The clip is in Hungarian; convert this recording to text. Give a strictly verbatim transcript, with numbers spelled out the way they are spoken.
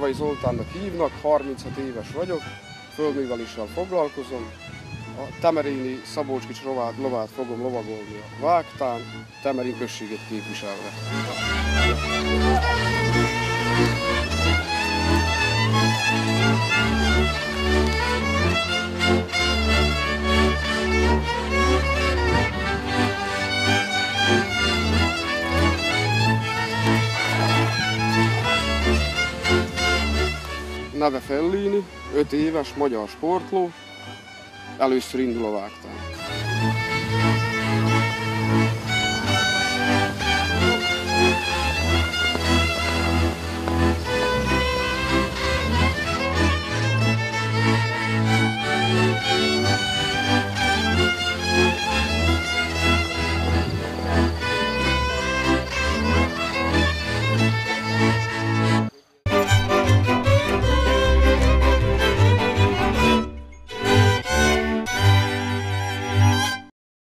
Rókai Zoltánnak hívnak, harminchat éves vagyok, földműveléssel foglalkozom. A temerini Szabolcs kicsi lovát, lovát fogom lovagolni a Vágtán, Temerin községet képviselve. Neve Fellini, öt éves, magyar sportló, először indul a Vágtán.